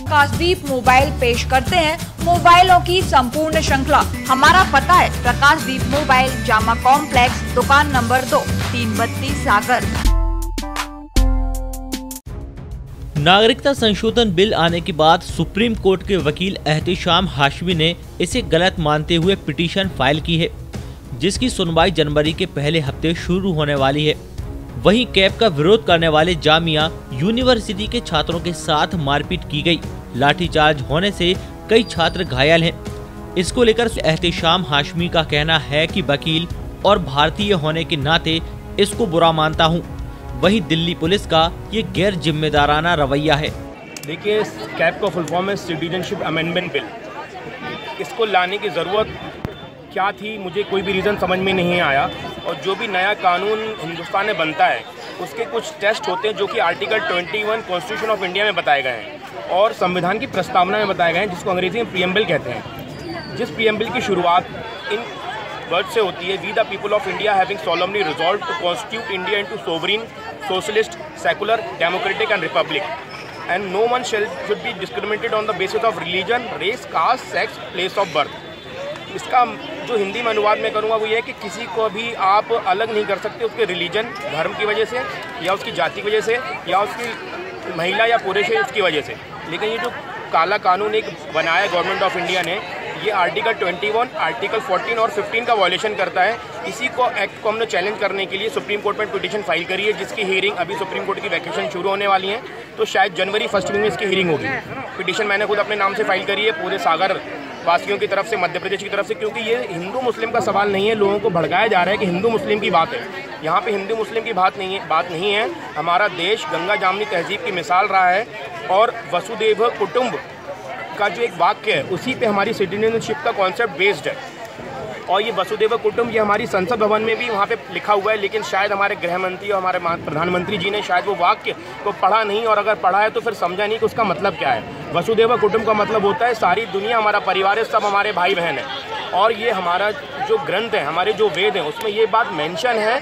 प्रकाशदीप mobile पेश करते हैं मोबाइलों की संपूर्ण श्रृंखला। हमारा पता है प्रकाशदीप मोबाइल, जामा कॉम्प्लेक्स, दुकान नंबर 2, 332 सागर। नागरिकता संशोधन बिल आने के बाद सुप्रीम कोर्ट के वकील एहतेशाम हाशमी ने इसे गलत मानते हुए पिटीशन फाइल की है, जिसकी सुनवाई जनवरी के पहले हफ्ते शुरू होने वाली है। वहीं कैब का विरोध करने वाले जामिया यूनिवर्सिटी के छात्रों के साथ मारपीट की गई। लाठीचार्ज होने से कई छात्र घायल हैं। इसको लेकर एहतेशाम हाशमी का कहना है कि वकील और भारतीय होने के नाते इसको बुरा मानता हूं। वहीं दिल्ली पुलिस का ये गैर जिम्मेदाराना रवैया है। देखिए, कैब का फुल फॉर्म है सिटीजनशिप अमेंडमेंट बिल। इसको लाने की ज़रूरत क्या थी, मुझे कोई भी रीज़न समझ में नहीं आया। और जो भी नया कानून हिंदुस्तान में बनता है उसके कुछ टेस्ट होते हैं जो कि आर्टिकल 21 कॉन्स्टिट्यूशन ऑफ इंडिया में बताए गए हैं और संविधान की प्रस्तावना में बताए गए हैं, जिसको अंग्रेजी में प्रीएम्बल कहते हैं। जिस प्रीएम्बल की शुरुआत इन वर्ड से होती है, we the people of India having solemnly resolved to constitute India into sovereign, socialist, secular, democratic and republic, and no one should be discriminated on the basis of religion, race, caste, sex, place of birth. इसका जो हिंदी में अनुवाद में करूँगा वो ये है कि किसी को भी आप अलग नहीं कर सकते उसके रिलीजन, धर्म की वजह से, या उसकी जाति की वजह से, या उसकी महिला या पुरुष है उसकी वजह से। लेकिन ये जो काला कानून एक बनाया गवर्नमेंट ऑफ इंडिया ने, ये आर्टिकल 21, आर्टिकल 14 और 15 का वायलेशन करता है। इसी को एक्ट को हमने चैलेंज करने के लिए सुप्रीम कोर्ट में पिटीशन फाइल करी है, जिसकी हियरिंग अभी सुप्रीम कोर्ट की वैकेशन शुरू होने वाली है, तो शायद जनवरी फर्स्ट वीक में इसकी हियरिंग होगी। पिटीशन मैंने खुद अपने नाम से फाइल करी है, पूरे सागर वासियों की तरफ से, मध्य प्रदेश की तरफ से, क्योंकि ये हिंदू मुस्लिम का सवाल नहीं है। लोगों को भड़काया जा रहा है कि हिंदू मुस्लिम की बात है। यहाँ पे हिंदू मुस्लिम की बात नहीं है। हमारा देश गंगा जामनी तहजीब की मिसाल रहा है और वसुदेव कुटुंब का जो एक वाक्य है उसी पे हमारी सिटीजनशिप का कॉन्सेप्ट बेस्ड है। और ये वसुदेव कुटुंब ये हमारी संसद भवन में भी वहाँ पे लिखा हुआ है, लेकिन शायद हमारे गृह मंत्री और हमारे प्रधानमंत्री जी ने शायद वो वाक्य को पढ़ा नहीं, और अगर पढ़ा है तो फिर समझा नहीं कि उसका मतलब क्या है। वसुदेव कुटुंब का मतलब होता है सारी दुनिया हमारा परिवार है, सब हमारे भाई बहन है। और ये हमारा जो ग्रंथ है, हमारे जो वेद हैं, उसमें ये बात मेंशन है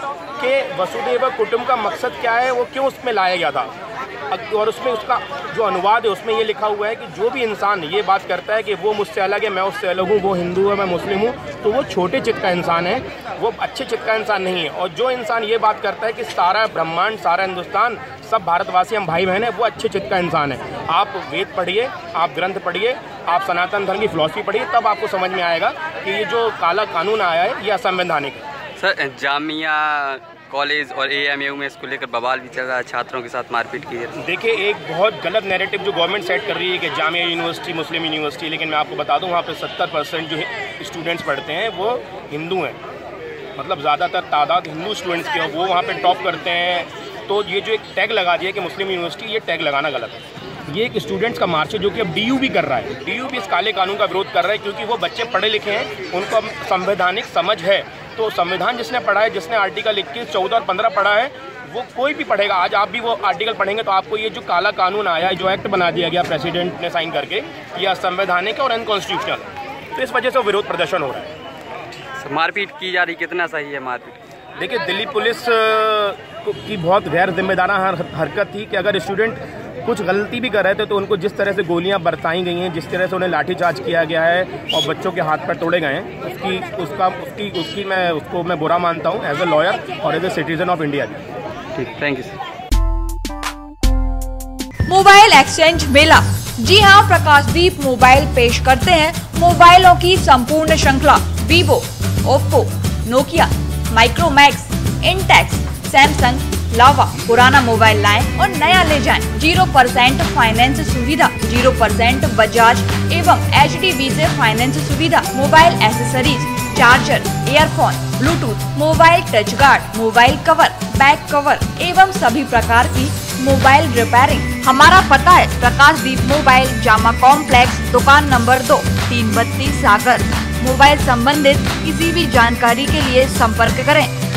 कि वसुदेव कुटुंब का मकसद क्या है, वो क्यों उसमें लाया गया था। और उसमें उसका जो अनुवाद है उसमें ये लिखा हुआ है कि जो भी इंसान ये बात करता है कि वो मुझसे अलग है, मैं उससे अलग हूँ, वो हिंदू है, मैं मुस्लिम हूँ, तो वो छोटे चित्त का इंसान है, वो अच्छे चित्त का इंसान नहीं है। और जो इंसान ये बात करता है कि सारा ब्रह्मांड, सारा हिंदुस्तान, सब भारतवासी हम भाई बहन हैं, वो अच्छे चित्त का इंसान है। आप वेद पढ़िए, आप ग्रंथ पढ़िए, आप सनातन धर्म की फिलॉसफी पढ़िए, तब आपको समझ में आएगा कि ये जो काला कानून आया है ये असंवैधानिक है। सर, जामिया कॉलेज और AMU में इसको लेकर बवाल भी चल रहा है, छात्रों के साथ मारपीट की है। देखिए, एक बहुत गलत नैरेटिव जो गवर्नमेंट सेट कर रही है कि जामिया यूनिवर्सिटी मुस्लिम यूनिवर्सिटी, लेकिन मैं आपको बता दूं वहाँ पे 70% जो स्टूडेंट्स पढ़ते हैं वो हिंदू हैं, मतलब ज़्यादातर तादाद हिंदू स्टूडेंट्स की, और वो वहाँ पे टॉप करते हैं। तो ये जो एक टैग लगा दिया कि मुस्लिम यूनिवर्सिटी, ये टैग लगाना गलत है। ये एक स्टूडेंट्स का मार्च है जो कि अब DU भी कर रहा है। DU भी इस काले कानून का विरोध कर रहा है, क्योंकि वो बच्चे पढ़े लिखे हैं, उनको अब संवैधानिक समझ है। तो संविधान जिसने पढ़ा है, जिसने आर्टिकल 21, 14 और 15 पढ़ा है, वो कोई भी पढ़ेगा। आज आप भी वो आर्टिकल पढ़ेंगे तो आपको ये जो काला कानून आया है, जो एक्ट बना दिया गया प्रेसिडेंट ने साइन करके, ये असंवैधानिक और अनकॉन्स्टिट्यूशनल है। तो इस वजह से विरोध प्रदर्शन हो रहा है। मारपीट की जा रही, कितना सही है मारपीट? देखिए, दिल्ली पुलिस की बहुत गैर जिम्मेदाराना हरकत थी कि अगर स्टूडेंट कुछ गलती भी कर रहे थे तो उनको जिस तरह से गोलियां बरसाई गई हैं, जिस तरह से उन्हें लाठीचार्ज किया गया है और बच्चों के हाथ पैर तोड़े गए हैं, उसको मैं बुरा मानता हूं एज ए लॉयर और as a citizen of India. ठीक, thank you sir. Mobile exchange मेला। जी हाँ, प्रकाशदीप मोबाइल पेश करते हैं मोबाइलों की संपूर्ण श्रृंखला। Vivo, Oppo, Nokia, Micromax, Intex, Samsung, Lava. पुराना मोबाइल लाएं और नया ले जाएं। 0% फाइनेंस सुविधा, 0% बजाज एवं HDB से फाइनेंस सुविधा। Mobile accessories, charger, earphone, Bluetooth, mobile touch guard, mobile cover, back cover एवं सभी प्रकार की मोबाइल रिपेयरिंग। हमारा पता है प्रकाशदीप मोबाइल, जामा कॉम्प्लेक्स, दुकान नंबर 2, 332 सागर। मोबाइल संबंधित किसी भी जानकारी के लिए संपर्क करें